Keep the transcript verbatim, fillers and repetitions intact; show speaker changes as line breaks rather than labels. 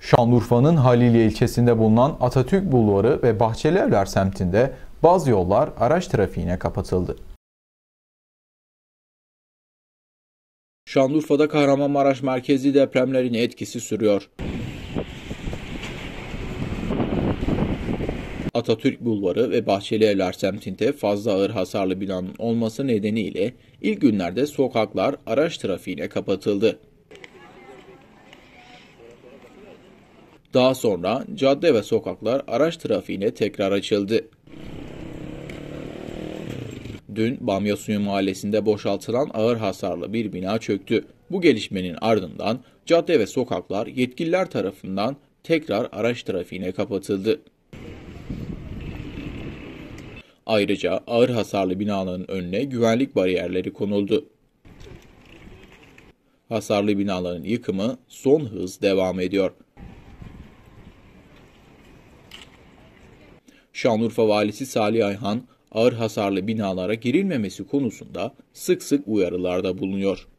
Şanlıurfa'nın Haliliye ilçesinde bulunan Atatürk Bulvarı ve Bahçelievler semtinde bazı yollar araç trafiğine kapatıldı.
Şanlıurfa'da Kahramanmaraş merkezli depremlerin etkisi sürüyor. Atatürk Bulvarı ve Bahçelievler semtinde fazla ağır hasarlı binanın olması nedeniyle ilk günlerde sokaklar araç trafiğine kapatıldı. Daha sonra cadde ve sokaklar araç trafiğine tekrar açıldı. Dün Bamyasuyu mahallesinde boşaltılan ağır hasarlı bir bina çöktü. Bu gelişmenin ardından cadde ve sokaklar yetkililer tarafından tekrar araç trafiğine kapatıldı. Ayrıca ağır hasarlı binaların önüne güvenlik bariyerleri konuldu. Hasarlı binaların yıkımı son hız devam ediyor. Şanlıurfa Valisi Salih Ayhan, ağır hasarlı binalara girilmemesi konusunda sık sık uyarılarda bulunuyor.